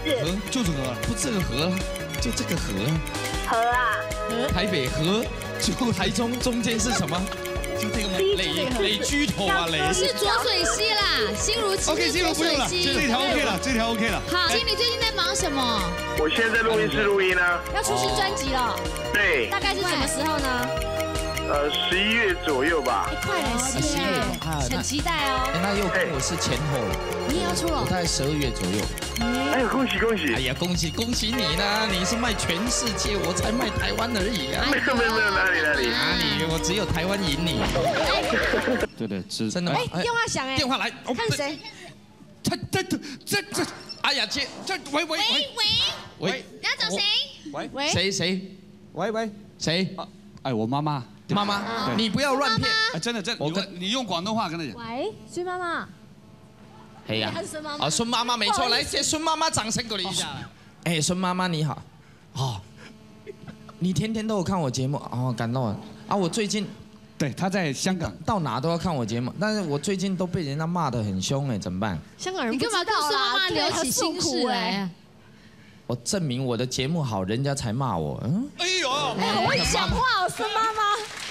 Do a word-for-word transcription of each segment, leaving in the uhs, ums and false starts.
是。 河就是河， 不这个河，就这个河。 河啊。 台北河，就台中中间是什么？就这个吗？累累居头啊，累。 是浊水溪啦，心如其 OK， 心如不用了，这条 OK 了，这条 OK 了。 好，经理最近在忙什么？ 我现在在录音室录音呢。 要出新专辑了。 对。 大概是什么时候呢？ 呃，十一月左右吧。 快了，十一月，很期待哦。 那又跟我是前后了。 你也要出了？ 我大概十二月左右。 哎呦，恭喜恭喜！ 哎呀，恭喜恭喜你呢！你是卖全世界，我才卖台湾而已啊！ 没有没有没有，哪里哪里哪里，我只有台湾赢你。 对对，是真的吗？ 哎，电话响哎， 电话来， 看谁？ 这这这这，哎呀，接这喂喂喂喂喂， 你要找谁？ 喂喂， 谁谁喂喂， 谁？ 哎，我妈妈。 妈妈，你不要乱骗！ 哎，真的真的， 我跟你用广东话跟她讲。 喂，孙妈妈。 哎呀， 孙妈妈。 啊，孙妈妈没错，来，接孙妈妈掌声鼓励一下。哎，孙妈妈你好，哦，你天天都有看我节目，哦，感动了啊！我最近， 对，她在香港， 到哪都要看我节目，但是我最近都被人家骂得很凶哎，怎么办？ 香港人， 你干嘛跟孙妈妈聊起心事来？ 我证明我的节目好，人家才骂我。嗯， 哎呦， 哎，好会讲话哦，孙妈妈。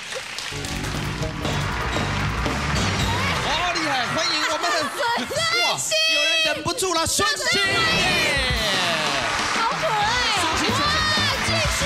好厉害！欢迎我们的哇，有人忍不住了，孙兴， 好可爱哦！ 哇，巨星！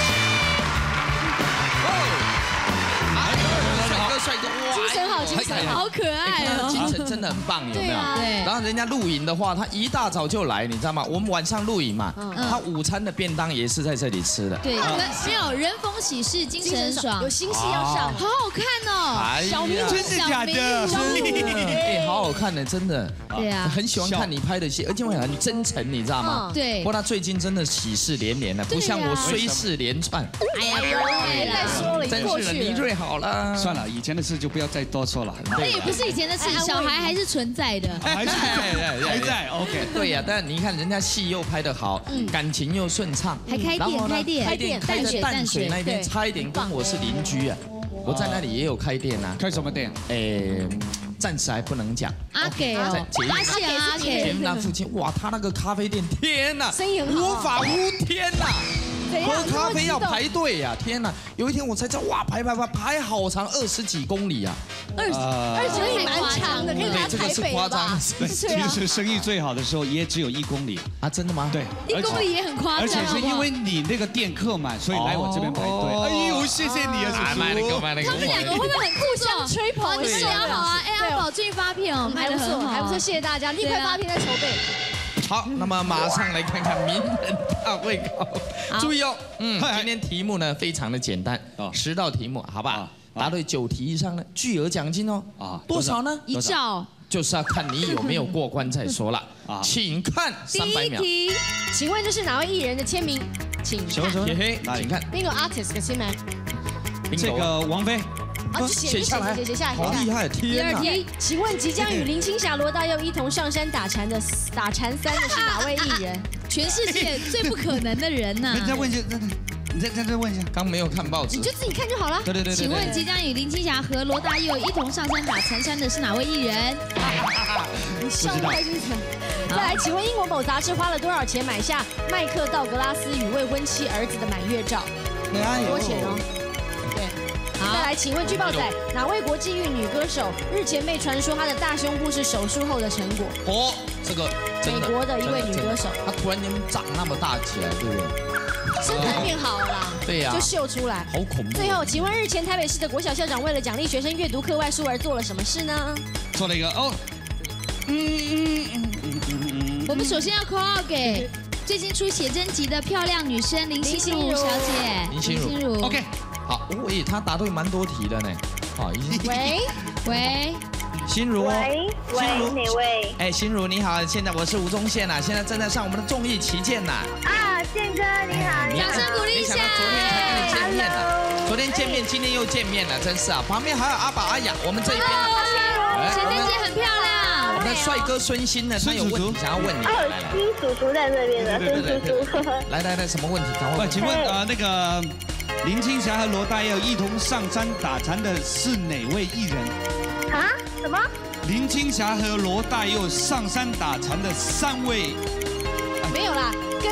哦，帅哥帅哥，哇， 精神好，精神好可爱哦！ 精神真的很棒，有没有？ 对。 然后人家露营的话，他一大早就来，你知道吗？我们晚上露营嘛，他午餐的便当也是在这里吃的。 对，没有人逢喜事精神爽， 有新戏要上， 好好看哦！ 小明， 真的假的？ 哎，好好看呢，真的。 对啊， 很喜欢看你拍的戏，而且会很真诚，你知道吗？ 对。 不过他最近真的喜事连连了，不像我虽事连串。 哎呀，别再说了， 真是林瑞好了。 算了，以前的事就不要再多说了。 那也不是以前的事，小孩还是存在的。 还在，还在 ，OK。 对呀，但你看人家戏又拍得好，感情又顺畅， 还开店，开店， 开店开在淡水那边，差一点跟我是邻居啊。我在那里也有开店啊。 开什么店？ 诶，暂时还不能讲。 阿给哦，阿给阿给。 捷运那附近，哇，他那个咖啡店，天哪， 生意很好， 无法无天呐！喝咖啡要排队呀！天哪，有一天我才知道，哇，排排排排好长，二十几公里啊！ 二十二十公里蛮长的，可以拿台北吧？ 其实生意最好的时候也只有一公里啊！真的吗？ 对， 一公里也很夸张。 而且是因为你那个店客满，所以来我这边排队。哎呦，谢谢你啊，叔叔！ 他们两个会不会很互相吹捧？ 你们聊好啊！哎，阿宝最近发片哦， 还不错，还不错，谢谢大家，立刻发片在筹备。 好，那么马上来看看名人大会考，注意哦，嗯，今天题目呢非常的简单，十道题目，好吧？答对九题以上呢，巨额奖金哦，啊，多少呢？ 一兆， 就是要看你有没有过关再说了。啊，请看三百秒。 第一题，请问这是哪位艺人的签名？请看， 嘿嘿，请看哪个 artist 的签名？ 这个王菲。 啊，写下来，写写下来， 好厉害！ 第二题，请问即将与林青霞、罗大佑一同上山打禅的打禅三的是哪位艺人？ 全世界最不可能的人呐！ 你再问一下，你再再再问一下， 刚没有看报纸， 你就自己看就好了。 对对对。 请问即将与林青霞和罗大佑一同上山打禅山的是哪位艺人？ 你笑得太精彩。再来，请问英国某杂志花了多少钱买下麦克道格拉斯与未婚妻儿子的满月照？多钱哦？对。再来，请问据报载，哪位国际韵女歌手日前被传说她的大胸部是手术后的成果？ 哦，这个美国的一位女歌手， 她突然间长那么大起来，对不对？ 身材变好了啦， 对呀， 就秀出来， 好恐怖。 最后，请问日前台北市的国小校长为了奖励学生阅读课外书而做了什么事呢？ 做了一个哦， 嗯嗯嗯嗯嗯。我们首先要 call out 给最近出写真集的漂亮女生林心如小姐， 林心如 ，OK。 好，喂，他答对蛮多题的呢。好， 喂喂， 心如， 喂喂，哪位？ 哎，心如你好，现在我是吴宗宪呐，现在正在上我们的综艺旗舰呐。 啊，宪哥你好， 掌声鼓励一下。 昨天才跟你见面呢，昨天见面，今天又见面了，真是啊。旁边还有阿宝阿雅，我们这一边。 写真集很漂亮。 我们的帅哥孙兴呢，他有问题想要问你。 哦，新叔叔在这边的，孙叔叔。 来来来，什么问题？赶快问。 请问呃那个。林青霞和罗大佑一同上山打禅的是哪位艺人？ 啊？什么？ 林青霞和罗大佑上山打禅的三位， 没有啦，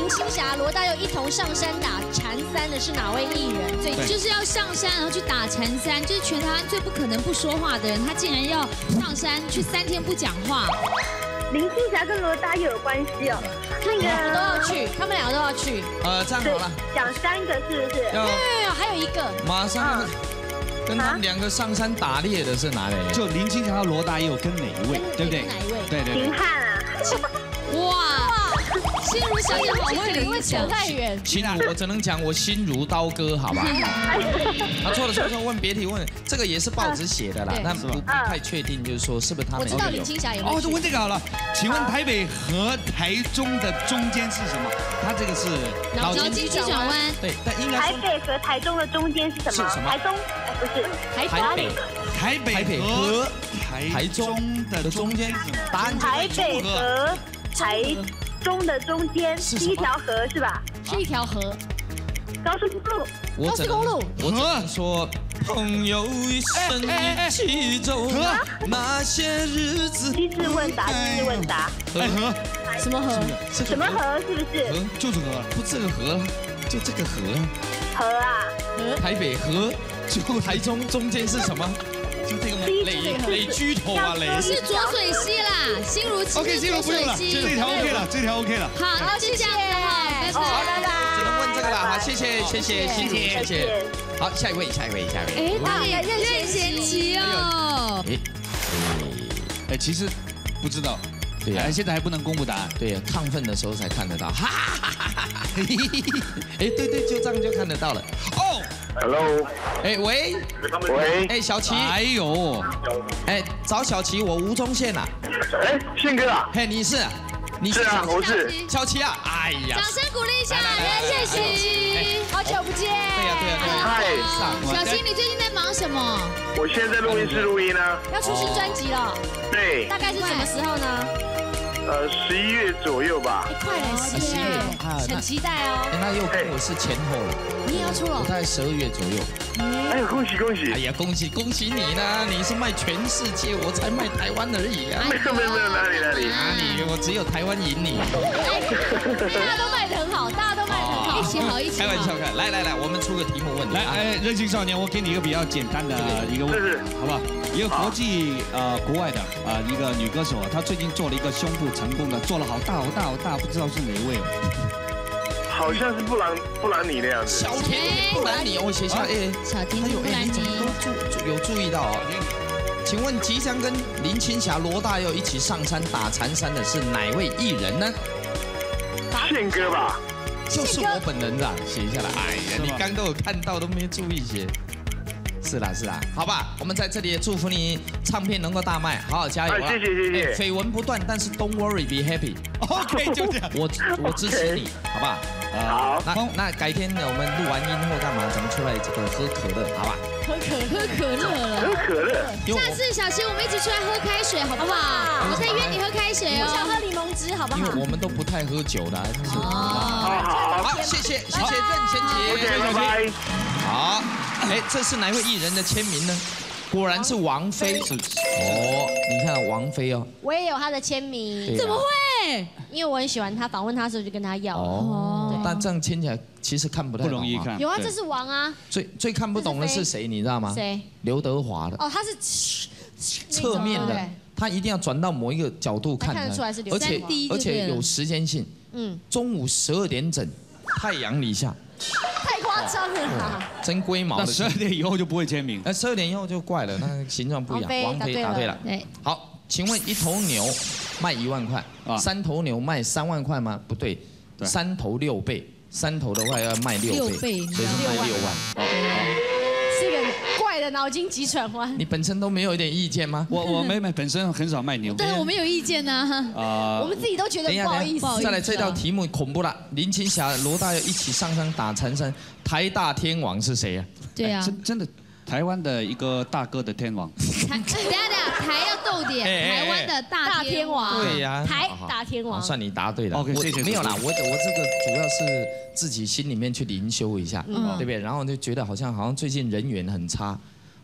林青霞、罗大佑一同上山打禅三的是哪位艺人？最近就是要上山，然后去打禅三，就是全台湾最不可能不说话的人，他竟然要上山去三天不讲话。 林青霞跟罗大佑有关系哦， 他们两个都要去，他们两个都要去。 呃，这样好了， 讲三个是不是？ 要没有没有，还有一个， 马上跟他们两个上山打猎的是哪里？ 就林青霞、罗大佑跟哪一位，对不对？ 哪一位？ 对对对。 秦汉啊。 哇，心如小姐好会联想， 太远。 心如，我只能讲我心如刀割，好吧？他错了错了错了，问别提问，这个也是报纸写的啦，但不不太确定，就是说是不是他们？ 我知道林青霞也会。 哦，就问这个好了，请问台北和台中的中间是什么？它这个是脑筋急转弯。 对，但应该台北和台中的中间是什么？ 是什么？ 台中？不是， 台北。 台北台北和台中的中间是什么？答案台北和台中的中间是一条河是吧？ 是一条河。 高速公路。 高速公路。 我只能说，朋友一生一起走，那些日子。 机智问答，机智问答。 哎河。 什么河？ 什么河？是不是？ 河就是河， 不这个河，就这个河。 河啊。 台北河。就台中中间是什么？就这个吗？累累居头啊，累。 是浊水溪啦，心如其 OK， 心如不用了，这条 OK 了，这条 OK 了。 好，那就这样子哈，拜拜。 只能问这个了，好，谢谢谢谢心如，谢谢。好，下一位，下一位，下一位。 哎，那里任贤齐哦。 哎， 哎，其实不知道。 对呀， 现在还不能公布答案。 对呀，亢奋的时候才看得到。哈哈哈哈哈！哎，对对，就这样就看得到了。哦 ，Hello， 哎喂， 喂， 哎小齐， 哎呦， 哎找小齐，我吴宗宪啊。 哎，宪哥啊， 嘿，你是？你是啊，我是小齐啊。哎呀， 掌声鼓励一下任贤齐， 好久不见。 对呀对呀对呀。 嗨， 小齐，你最近在忙什么？ 我现在在录音室录音呢。 要出新专辑了。 对。 大概是什么时候呢？ 呃，十一月左右吧。 快了，十一月，很期待哦。 那又跟我是前后了。 你也要出了？ 我大概十二月左右。 哎呦，恭喜恭喜！ 哎呀，恭喜恭喜你呢！你是卖全世界，我才卖台湾而已啊。 没有没有没有，哪里哪里哪里？我只有台湾赢你。 大家都卖得很好，大家都卖得很好， 一起好一起好。 开玩笑开，来来来，我们出个题目问你。 来，哎，任性少年，我给你一个比较简单的一个问题，好不好？一个国际呃国外的啊一个女歌手啊，她最近做了一个胸部成功的，做了好大好大好大，不知道是哪一位。 好像是布兰布兰妮那样子。 小甜甜布兰妮，我写下哎， 小甜甜布兰妮， 你怎么都注有注意到啊？请问即将跟林青霞、罗大佑一起上山打禅山的是哪位艺人呢？ 宪哥吧。 就是我本人啊，写下来。哎呀，你刚都有看到，都没注意写。是啦是啦，好吧，我们在这里也祝福你唱片能够大卖，好好加油啊！ 谢谢谢谢。 绯闻不断，但是 don't worry, be happy。 OK， 就这样。 我我支持你，好不好？ 好。 那那改天呢，我们录完音或干嘛，咱们出来这个喝可乐，好吧？ 喝可喝可乐了。 喝可乐。 下次小齐我们一起出来喝开水，好不好？我可以约你喝开水哦。 我想喝柠檬汁，好不好？ 因为我们都不太喝酒的。 好好好，谢谢谢谢任贤齐。 OK，拜拜。 好，哎，这是哪位艺人的签名呢？果然是王菲，是哦，你看王菲哦， 我也有她的签名， 怎么会？ 因为我很喜欢她，访问她的时候就跟她要。 哦，但这样签起来其实看不太不容易看。 有啊，这是王啊。 最最看不懂的是谁，你知道吗？ 谁？ 刘德华的。 哦，他是侧面的，他一定要转到某一个角度看， 看得出来是刘德华，而且而且有时间性， 嗯， 中午十二点整，太阳底下。 太夸张了啦！ 真龟毛的。 十二点以后就不会签名。 那十二点以后就怪了，那形状不一样。王菲答对了。 对。 好，请问一头牛卖一万块，三头牛卖三万块吗？不对，三头六倍，三头的话要卖六倍，所以是卖六万。 是个怪的脑筋急转弯。 你本身都没有一点意见吗？ 我我妹妹本身很少卖牛。 对，我们有意见呢。 啊， 我们自己都觉得不好意思。 再来这道题目恐怖了，林青霞、罗大佑一起上山打禅山，台大天王是谁啊？ 对啊， 真真的，台湾的一个大哥的天王。 台，等下等下，台要逗点，台湾的大天王。 对呀， 台大天王。 算你答对了。 OK， 谢谢。 没有啦，我我这个主要是自己心里面去灵修一下，对不对？然后就觉得好像好像最近人缘很差。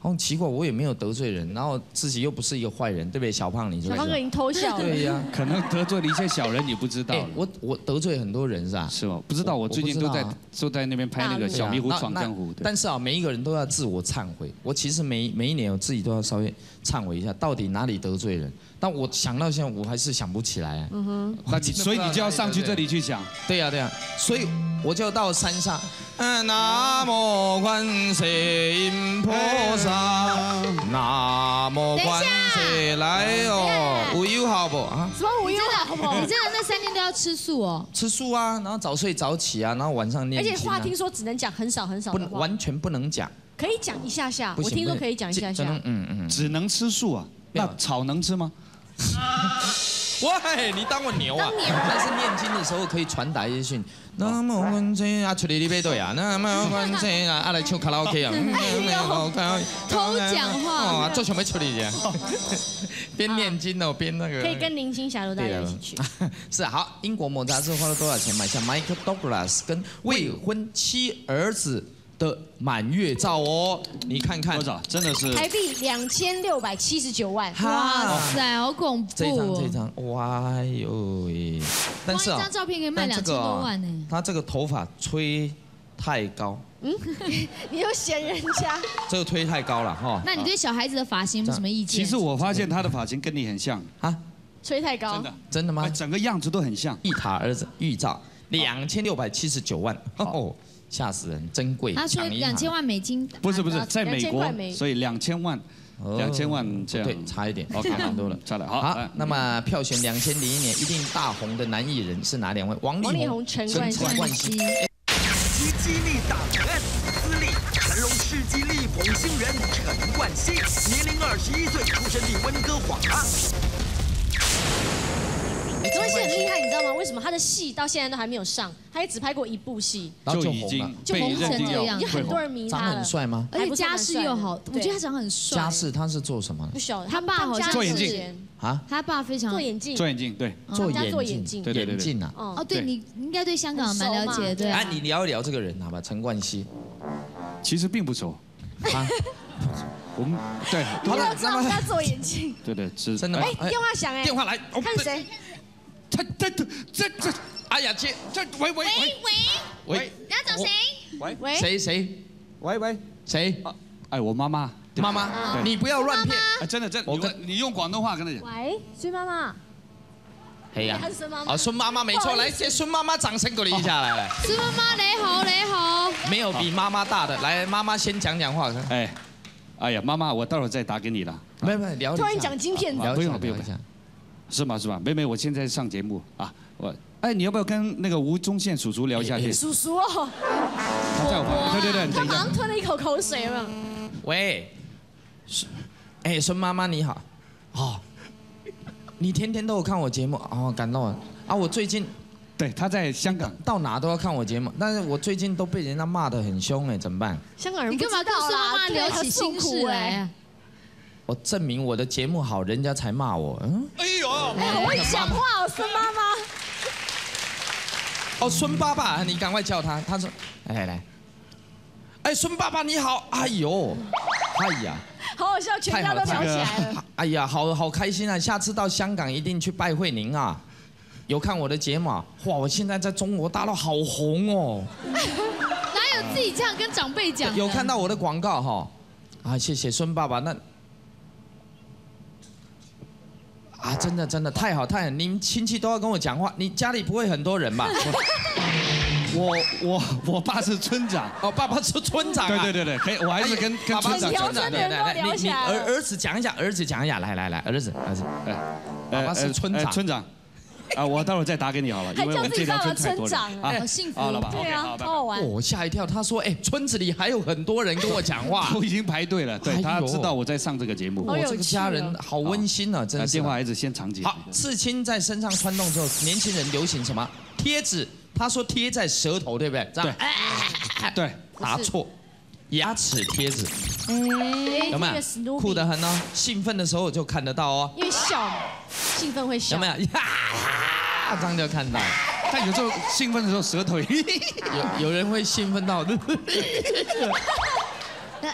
哦，奇怪，我也没有得罪人，然后自己又不是一个坏人，对不对？小胖，你小胖哥已经偷笑了。 对呀， 可能得罪了一些小人，你不知道。 我我得罪很多人是吧？ 是吗？不知道，我最近都在都在那边拍那个《小迷糊闯江湖》。 但是啊，每一个人都要自我忏悔。我其实每每一年我自己都要稍微忏悔一下，到底哪里得罪人？但我想到现在，我还是想不起来。嗯哼。 那所以你就要上去这里去想。 对呀对呀，所以我就到山上。嗯，南无观世音菩萨。南无观世来哦，无忧好不啊？ 什么无忧好不？ 你真的那三天都要吃素哦？ 吃素啊，然后早睡早起啊，然后晚上念经。 而且话听说只能讲很少很少的话， 不完全不能讲。 可以讲一下下，我听说可以讲一下下。 嗯嗯， 只能吃素啊？那草能吃吗？ 喂，你当我牛啊？但是念经的时候可以传达一些讯。那么观世啊，出来你背对啊，那么观世啊，啊来唱卡拉 OK 啊。 偷讲话。 做什么处理的？边念经哦，边那个。 可以跟林青霞都大家一起去。 是好，英国某杂志花了多少钱买下 Michael Douglas 跟未婚妻儿子的满月照哦？你看看多少？真的是台币两千六百七十九万。 哇塞，好恐怖！ 这张这张，哇哟喂！但是啊， 一张照片可以卖两千多万呢。 他这个头发吹太高。嗯， 你又嫌人家？ 这个推太高了哈。 那你对小孩子的发型有什么意见？ 其实我发现他的发型跟你很像啊。 吹太高。 真的真的吗？ 整个样子都很像。 一塔儿子预照两千六百七十九万哦。吓死人，珍贵。 他说两千万美金， 不是不是，在美国，所以两千万，两千万这样， 对，差一点，OK， 蛮多了， 差了。 好，那么票选两千零一年一定大红的男艺人是哪两位？王力宏、 陈冠希。 激激励档案，资历陈荣世纪力捧新人陈冠希，年龄二十一岁，出生地温哥华。 陈冠希很厉害，你知道吗？为什么他的戏到现在都还没有上？他也只拍过一部戏， 就已经就红成这样，已经很多人迷他了。 长很帅吗？ 而且家世又好，我觉得他长很帅。 家世他是做什么？ 不晓得， 他爸好像做眼镜啊， 他爸非常做眼镜， 做眼镜，对， 做眼做眼镜， 对对对眼镜啊。 哦，对你应该对香港蛮了解，对。 哎，你聊一聊这个人好吧？陈冠希， 其实并不熟啊。我们对， 好了，知道他做眼镜， 对对，是真的吗？ 哎，电话响哎， 电话来， 看谁？ 他这这这这， 哎呀，接这喂喂喂喂喂，你要找谁？ 喂喂，谁谁？ 喂喂， 谁？ 哎，我妈妈， 妈妈，你不要乱骗， 真的真，我跟你用广东话跟他讲。 喂，孙妈妈。 係啊，哦，孫媽媽沒錯，來，借孫媽媽掌聲鼓勵一下，來來。 孫媽媽你好，你好。 沒有比媽媽大的，來，媽媽先講講話。 哎，哎呀，媽媽，我待會再打給你了。 沒沒聊。 突然講晶片， 不用不用，是嗎是嗎？妹妹，我現在上節目啊，我，哎，你要不要跟那個吳宗憲叔叔聊一下天？ 叔叔哦。 他在我旁邊，對對對， 他馬上吞了一口口水了。 喂，哎，孫媽媽你好，哦。你天天都有看我節目哦，感動了啊！我最近， 對，他在香港， 到哪都要看我節目，但是我最近都被人家罵得很兇哎，怎麼辦？ 香港人， 你幹嘛跟孫媽媽聊起心事來？ 我證明我的節目好，人家才罵我。嗯， 哎呦， 哎，好會講話哦，孫媽媽。 哦，孫爸爸，你趕快叫他。他說，來來，哎，孫爸爸你好，哎呦，哎呀。 好好笑，全家都聊起來了。 哎呀，好好開心啊！下次到香港一定去拜會您啊！有看我的節目？哇，我現在在中國大陸好紅哦！ 哪有自己這樣跟長輩講？ 有看到我的廣告哈？啊，謝謝孫爸爸。那啊，真的真的太好太好！你們親戚都要跟我講話，你家裡不會很多人吧？ 我我我爸是村長， 哦，爸爸是村長啊。 對對對對，可以，我還是跟跟村長村長對來來，你你兒兒子講一下，兒子講一下，來來來，兒子兒子，哎，爸爸是村長， 村長，啊，我待會再打給你好了，因為我這條村太多人啊， 好幸福， 好了吧？ 對啊，好好玩。 我嚇一跳，他說，哎，村子裡還有很多人跟我講話， 都已經排隊了，對，他知道我在上這個節目， 我這個家人好溫馨啊，真是。 電話還是先長接。 好，刺青在身上穿動之後，年輕人流行什麼？貼紙。他說貼在舌頭，對不對？這樣。 對。對。 答錯，牙齒貼紙。 哎， 有沒有？酷得很哦！興奮的時候就看得到哦。 因為笑嘛，興奮會笑。 有沒有？呀，這樣就看到。 但有時候興奮的時候舌頭， 有有人會興奮到。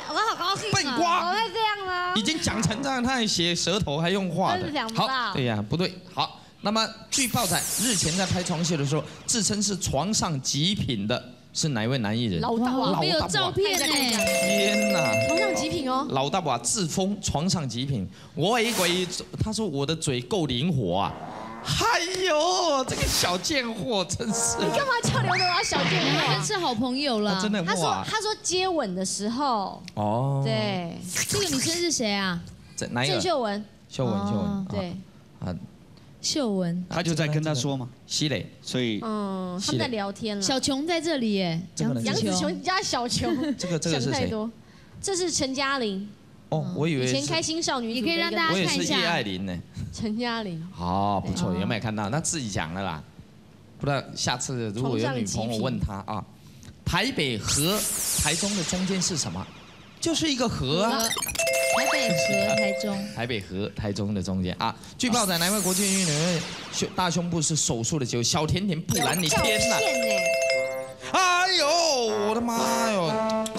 我好高兴笨瓜， 怎么会这样呢？ 已经讲成这样，他还写舌头还用画的， 真是想不到好，对呀，不对，好。那么据报载，日前在拍床戏的时候，自称是床上极品的是哪一位男艺人？ 老大娃没有照片呢。 天哪！ 床上极品哦。 老大娃自封床上极品，我以为他说我的嘴够灵活啊。哎呦，这个小贱货真是！ 你干嘛叫刘德华小贱货？ 真是好朋友了。 真的他说他说接吻的时候， 哦， 对， 这个女生是谁啊？ 这哪一个？ 郑秀文。 秀文，秀文， 对。 啊。 秀文， 他就在跟他说嘛， 西磊， 所以嗯，他们在聊天了。 小琼在这里耶， 杨杨子琼加小琼， 这个这个是谁？ 这是陈嘉玲。 哦，我以为以前开心少女， 也可以让大家看一下。 我也是叶爱玲呢。 陈嘉玲。 哦，不错，有没有看到？他自己讲的啦。不知道下次如果有女朋友问他啊，台北和台中的中间是什么？就是一个河啊。 台北和台中， 台北和台中的中间啊。据报载，哪位国际运动员胸大胸部是手术的结果？小甜甜，不然你天哪！哎呦，我的妈哟！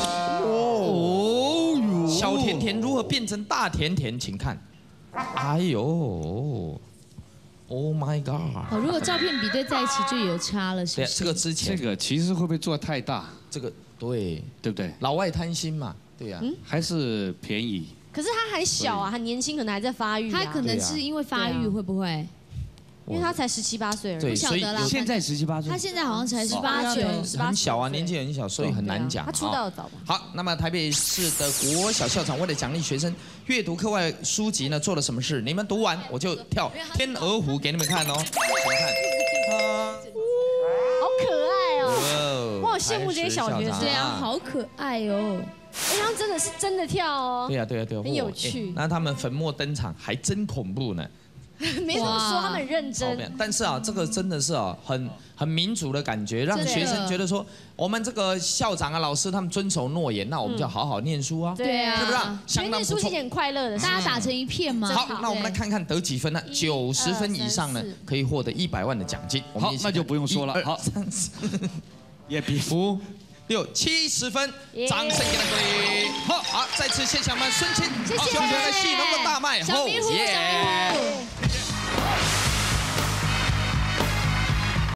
哦哟，小甜甜如何变成大甜甜？请看，哎呦 ，Oh my god！ 哦，如果照片比对在一起就有差了，是不是？ 这个之前， 这个其实会不会做太大？ 这个对对不对？ 老外贪心嘛，对呀， 还是便宜。 可是他还小啊，很年轻，可能还在发育。 他可能是因为发育，会不会？ 因为他才十七八岁而已， 不晓得啦。 现在十七八岁， 他现在好像才十八九， 很小啊，年纪很小，所以很难讲。 他出道早吧？ 好，那么台北市的国小校长为了奖励学生阅读课外书籍呢，做了什么事？你们读完我就跳天鹅湖给你们看哦。看， 好可爱哦！我好羡慕这些小学生， 对啊，好可爱哦。 哎，他们真的是真的跳哦。 对呀，对呀，对呀， 很有趣。 那他们粉墨登场，还真恐怖呢。 没怎么说，他们很认真。 但是啊，这个真的是啊，很很民主的感觉，让学生觉得说，我们这个校长啊、老师他们遵守诺言，那我们就好好念书啊， 对啊， 是不是？相当不错， 念书是件很快乐的， 大家打成一片嘛。 好，那我们来看看得几分呢？九十分以上呢，可以获得一百万的奖金。 好，那就不用说了。好， 三四也比五六七十分，掌声给他鼓励。好，好，再次谢谢我们孙青， 谢谢， 希望这个戏能够大卖。 小迷糊，小迷糊。